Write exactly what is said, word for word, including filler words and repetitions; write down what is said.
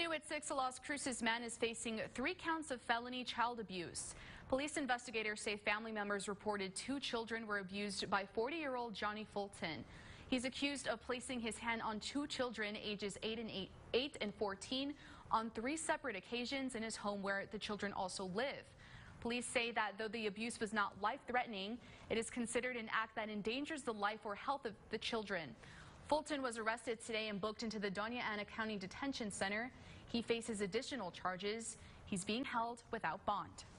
new at six, a Las Cruces man is facing three counts of felony child abuse. Police investigators say family members reported two children were abused by forty-year-old Johnny Fulton. He's accused of placing his hand on two children ages eight and eight, eight and fourteen on three separate occasions in his home where the children also live. Police say that though the abuse was not life-threatening, it is considered an act that endangers the life or health of the children. Fulton was arrested today and booked into the Doña Ana County Detention Center. He faces additional charges. He's being held without bond.